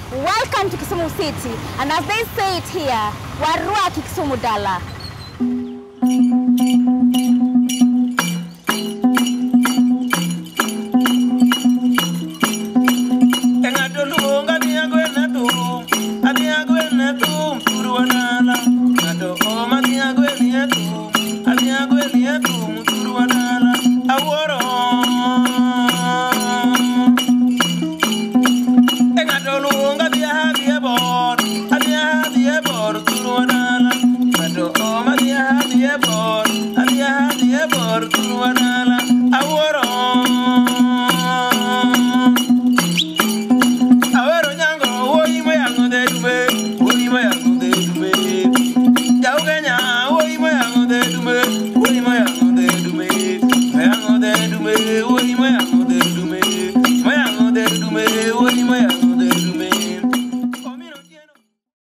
Welcome to Kisumu City, and as they say it here, Warua Kisumu Dala.